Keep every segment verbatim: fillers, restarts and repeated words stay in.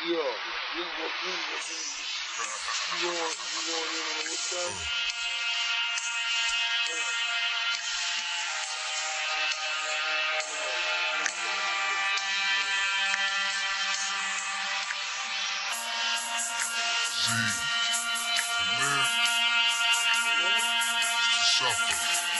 Yeah, you want you you want you want in on what's that? See, to live is to suffer.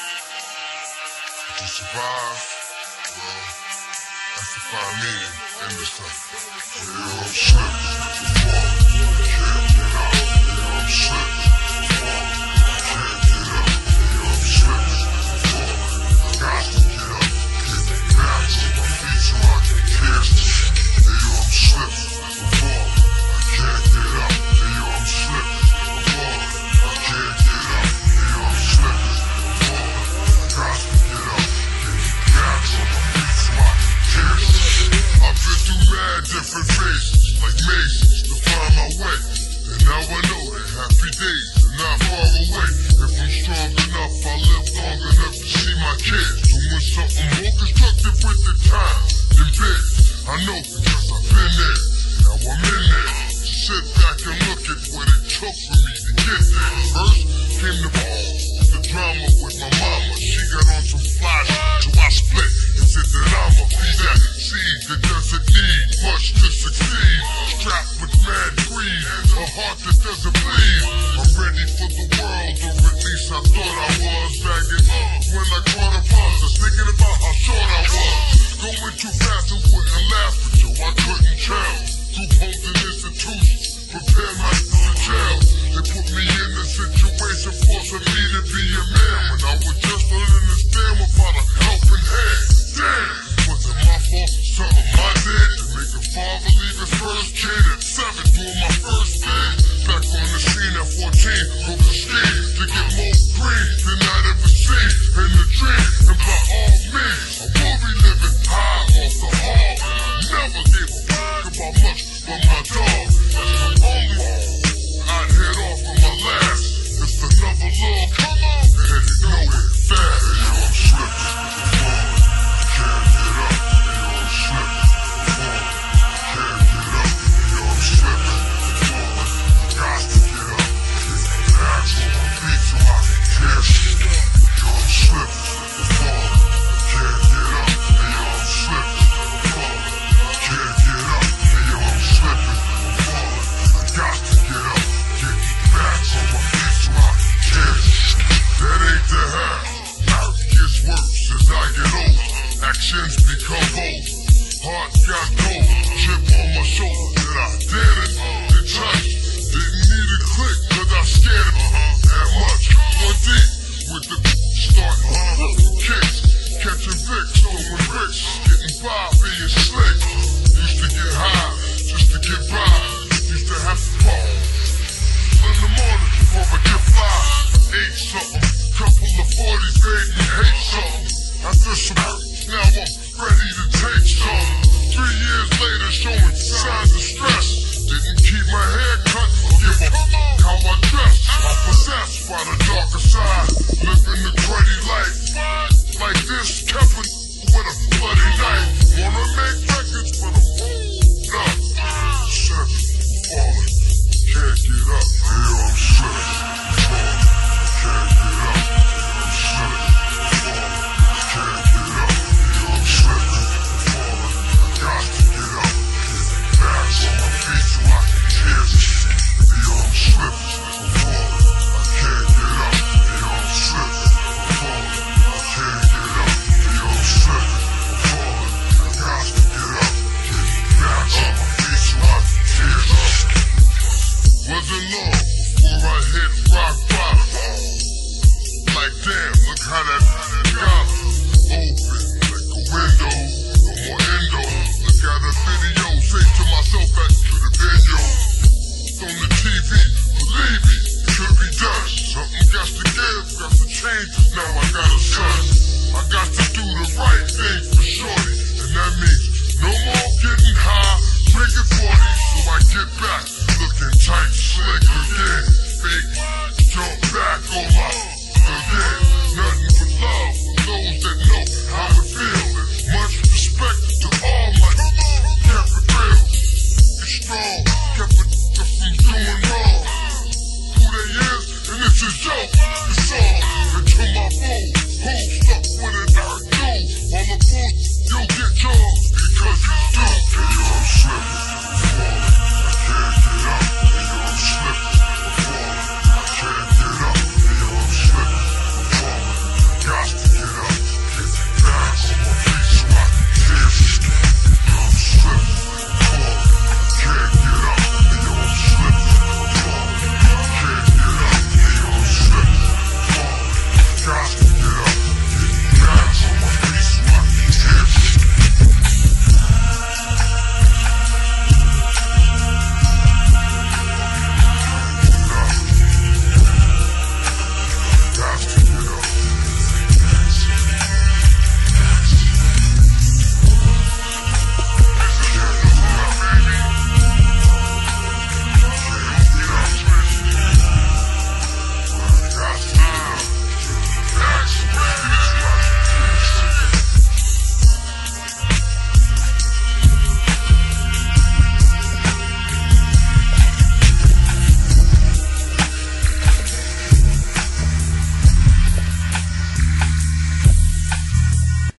To survive, well, that's to find meaning in the suffering. You don't slip, you fall, you can't get out. You don't slip, you fall, you can't get up. You don't slip, you fall, I got to get up. Get back on my feet so I can catch the shit. You don't slip, you fall, I can't get up. You don't slip, you fall, I can't get up. You don't slip, you fall, I got to get up. Get back on my feet so I can catch the shit. I've been through mad different phases, like mazes, to find my way. And now I know that happy days are not far away. If I'm strong enough, I'll live long enough to see my kids doing something more constructive with the time than big. I know because I've been there, now I'm in there. To sit back and look at what it took for me to get there. First came the ball, the drama with my mama. She got on some fly shit, so I split and said that I'ma be that seed that doesn't need much to succeed. Strapped with mad greed, a heart that doesn't bleed. I'm ready for the world, or at least I thought I was. Bagging up when I caught a buzz, I was thinking about how short I was. Going too fast and wouldn't laugh at you, I couldn't tell. Group homes and institutions, prepare my for jail. They put me in a situation forcing me to be a man when I was just learning to stand without a helping hand. Damn, was it my fault? Something I did to make a father leave his first kid?